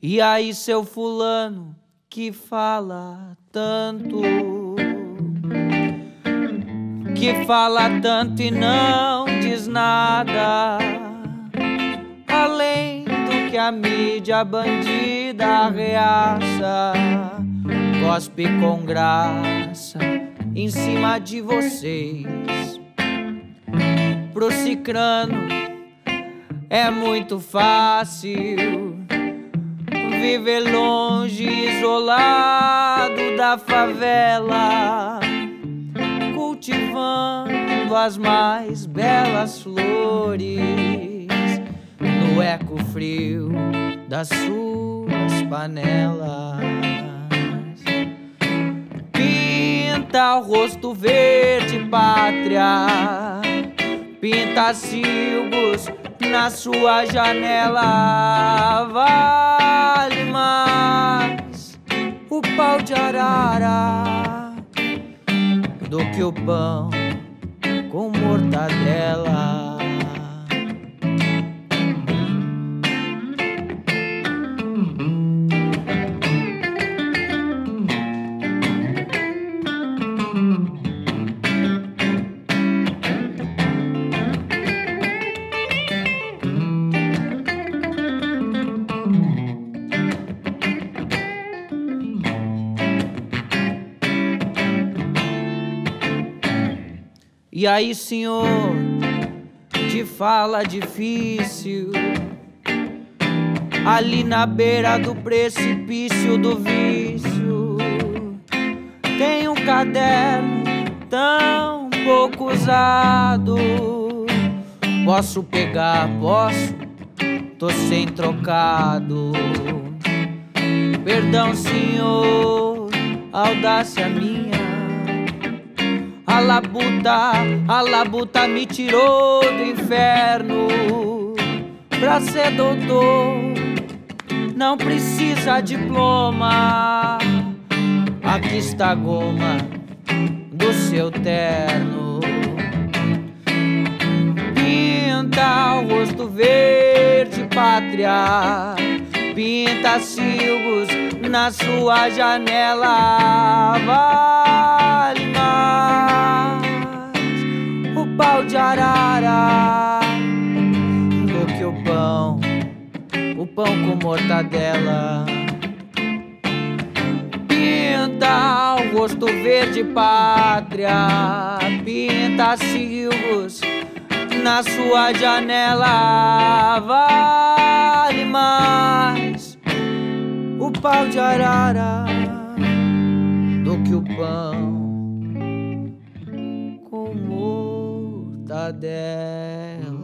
E aí, seu fulano que fala tanto, que fala tanto e não diz nada, além do que a mídia bandida arreaça, cospe com graça em cima de vocês. Pro cicrano é muito fácil viver longe, isolado da favela, cultivando as mais belas flores no eco frio das suas panelas. Pinta o rosto verde, pátria, pinta silgos na sua janela. Vale mais o pau de arara do que o pão com mortadela. E aí, senhor, de fala difícil, ali na beira do precipício do vício, tem um caderno tão pouco usado. Posso pegar, posso, tô sem trocado. Perdão, senhor, audácia minha. A labuta me tirou do inferno. Pra ser doutor não precisa diploma. Aqui está a goma do seu terno. Pinta o rosto verde, pátria, pinta silgos na sua janela. Vale mais o pau de arara do que o pão com mortadela. Pinta o rosto verde, pátria, pinta silgos na sua janela. Vale mais o pau de arara do que o pão com mortadela.